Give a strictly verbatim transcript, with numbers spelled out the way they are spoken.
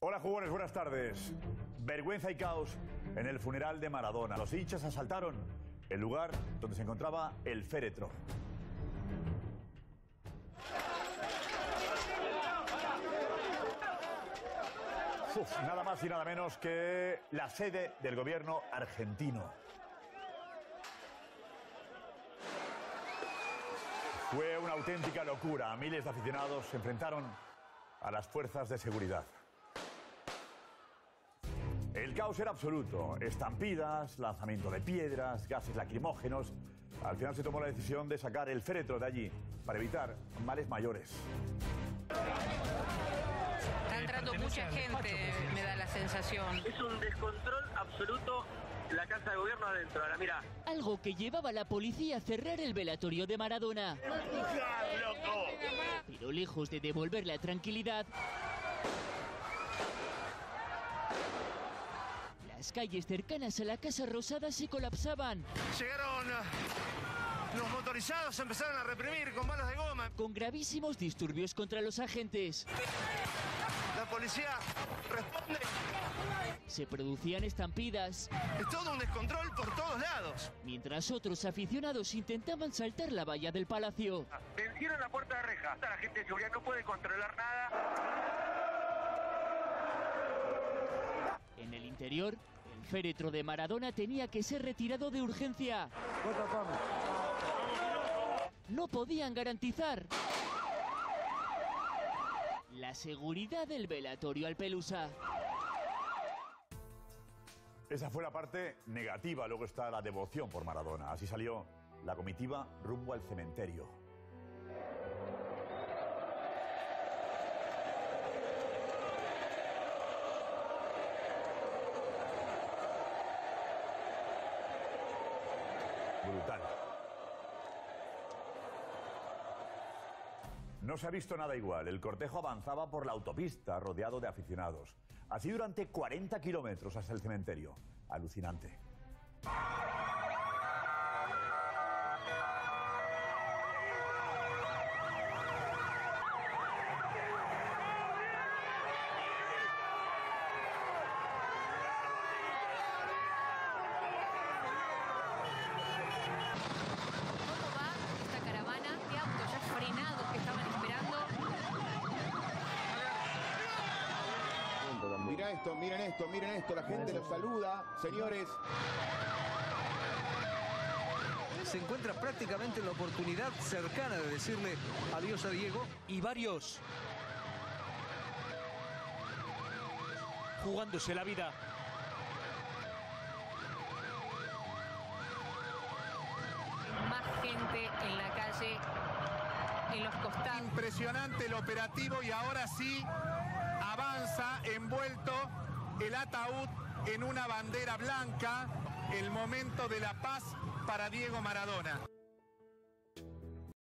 Hola jugones, buenas tardes. Vergüenza y caos en el funeral de Maradona. Los hinchas asaltaron el lugar donde se encontraba el féretro. Uf, nada más y nada menos que la sede del gobierno argentino. Fue una auténtica locura. Miles de aficionados se enfrentaron a las fuerzas de seguridad. El caos era absoluto. Estampidas, lanzamiento de piedras, gases lacrimógenos. Al final se tomó la decisión de sacar el féretro de allí para evitar males mayores. Está entrando mucha gente, me da la sensación. Es un descontrol absoluto la casa de gobierno adentro. Ahora, mira. Algo que llevaba a la policía a cerrar el velatorio de Maradona. Pero lejos de devolver la tranquilidad, las calles cercanas a la Casa Rosada se colapsaban. Llegaron los motorizados, empezaron a reprimir con balas de goma. Con gravísimos disturbios contra los agentes. La policía responde. Se producían estampidas. Es todo un descontrol por todos lados. Mientras otros aficionados intentaban saltar la valla del palacio. Vencieron la puerta de reja. La gente de seguridad no puede controlar nada. En el interior, el féretro de Maradona tenía que ser retirado de urgencia. No podían garantizar la seguridad del velatorio al Pelusa. Esa fue la parte negativa, luego está la devoción por Maradona. Así salió la comitiva rumbo al cementerio. Brutal. No se ha visto nada igual. El cortejo avanzaba por la autopista rodeado de aficionados. Así durante cuarenta kilómetros hasta el cementerio. Alucinante. Mira esto, miren esto, miren esto, la gente los saluda, señores. Se encuentra prácticamente en la oportunidad cercana de decirle adiós a Diego. Y varios jugándose la vida. Más gente en la calle, en los costados. Impresionante el operativo y ahora sí avanza envuelto el ataúd en una bandera blanca, el momento de la paz para Diego Maradona.